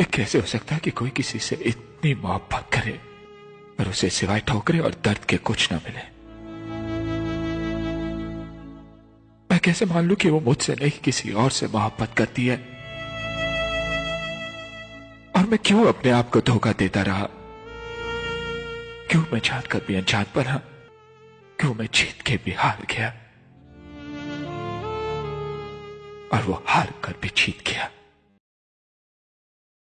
ये कैसे हो सकता है कि कोई किसी से इतनी मोहब्बत करे और उसे सिवाय ठोकरे और दर्द के कुछ ना मिले। मैं कैसे मान लूं कि वो मुझसे नहीं किसी और से मोहब्बत करती है? और मैं क्यों अपने आप को धोखा देता रहा? क्यों मैं जानकर भी अनजान बना? क्यों मैं जीत के भी हार गया और वो हार कर भी जीत गया?